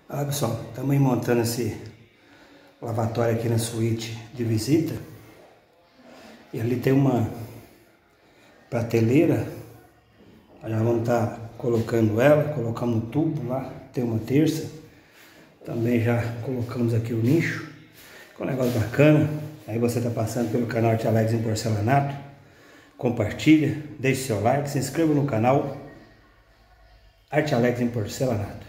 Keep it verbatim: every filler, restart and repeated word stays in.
Olha pessoal, estamos montando esse lavatório aqui na suíte de visita. E ali tem uma prateleira. Nós já vamos estar colocando ela, colocamos no tubo lá, tem uma terça. Também já colocamos aqui o nicho, que é um negócio bacana. Aí você está passando pelo canal Arte Alex em Porcelanato, compartilha, deixe seu like, se inscreva no canal Arte Alex em Porcelanato.